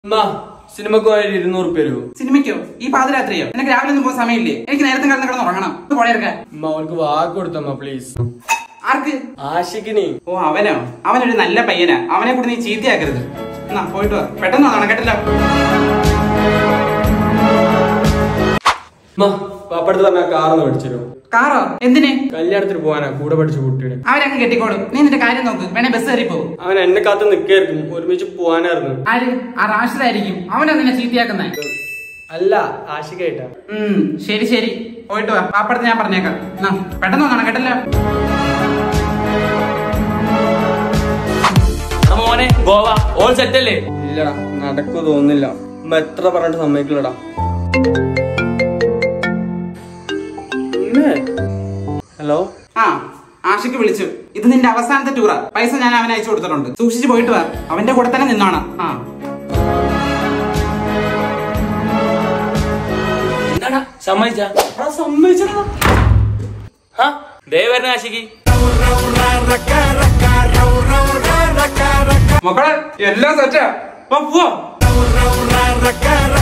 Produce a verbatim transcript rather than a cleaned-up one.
സിനിമക്ക് പോയാൽ ഇരുന്നൂറ് രൂപ തരുമോ? സിനിമയ്ക്കോ? ഈ പാതിരാത്രിയോ? എനിക്ക് രാവിലെ ഒന്നും പോകാൻ സമയമില്ലേ? എനിക്ക് നേരത്തെ കിടന്ന് കിടന്ന് ഉറങ്ങണം. പോലെടുക്കാൻ അവൾക്ക് വാക്ക് കൊടുത്തമ്മ പ്ലീസ്. ആർക്ക്? ആഷിക്കിനി. ഓ അവനോ? അവനൊരു നല്ല പയ്യനാ. അവനെ കൂടി നീ ചീത്തയാക്കരുത്. എന്നാ പോയിട്ട് വാ. പെട്ടെന്ന് വന്നോണം കേട്ടല്ലോ. പാപ്പടുത്ത് പറഞ്ഞ കാറൊന്ന് പഠിച്ചോ. കാറോ? എന്തിന്? കല്യാണത്തിന് പോവാനാ കൂടെ പഠിച്ച കുട്ടിയുടെ. അവരങ്ങ് കെട്ടിക്കോളും. നീ നിന്റെ കാര്യം നോക്ക്. വേണേ ബസ് കയറി പോകും. അവൻ എന്നെ കാത്ത് നിൽക്കായിരിക്കും. ഒരുമിച്ച് പോവാനായിരുന്നു. ആര്? ആ റാഷിദായിരിക്കും. അവനാ നിന്നെ ചീത്തയാക്കുന്നേ. അല്ല, ആഷിക്കായിട്ടാ. ഉം ശരി ശരി പോയിട്ട് വാ. പാപ്പടുത്ത് ഞാൻ പറഞ്ഞേക്കാം. എന്നാ പെട്ടെന്ന് വന്നോണം കേട്ടല്ലോ. മോനെ ഗോവ ഓൾ സെറ്റ് അല്ലേ? ഇല്ലടാ, നടക്കു തോന്നില്ല. എത്ര പറഞ്ഞിട്ട് സമ്മതിക്കില്ലടാ. ഹലോ. ആ ആഷിക്ക് വിളിച്ചു. ഇത് നിന്റെ അവസാനത്തെ ടൂറാ. പൈസ ഞാൻ അവന് അയച്ചു കൊടുത്തിട്ടുണ്ട്. സൂക്ഷിച്ചു പോയിട്ട് വാ. അവന്റെ കൂടെ തന്നെ നിന്നോണം. ആ എന്താടാ സമ്മതിച്ചാ? സമ്മതിച്ചടാ. ദേ വരണ ആഷിക്ക്. മക്കളെ എല്ലാം സെറ്റാ. പോവാ.